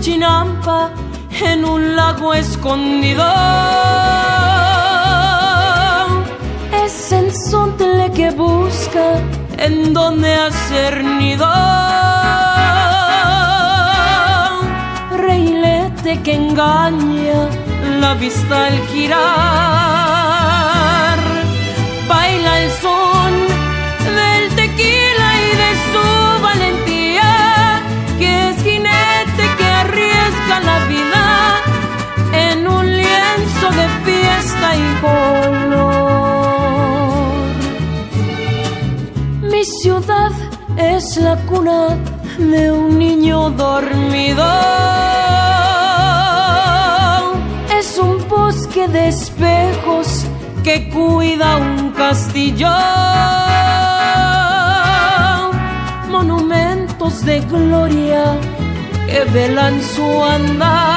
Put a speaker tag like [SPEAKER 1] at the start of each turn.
[SPEAKER 1] chinampa en un lago escondido. Es el sontle que busca en donde hacer nido. Reilete que engaña la vista al girar. Baila el son del tequila y de su valentía, que es jinete que arriesga la vida en un lienzo de fiesta y color. Mi ciudad es la cuna de un niño dormido. Es un bosque de espejos que cuida un castillo. Monumentos de gloria que velan su andar.